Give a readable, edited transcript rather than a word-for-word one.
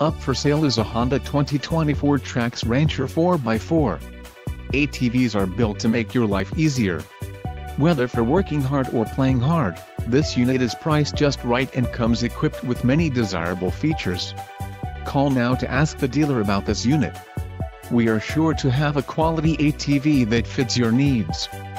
Up for sale is a Honda 2020 FourTrax Rancher 4x4. ATVs are built to make your life easier. Whether for working hard or playing hard, this unit is priced just right and comes equipped with many desirable features. Call now to ask the dealer about this unit. We are sure to have a quality ATV that fits your needs.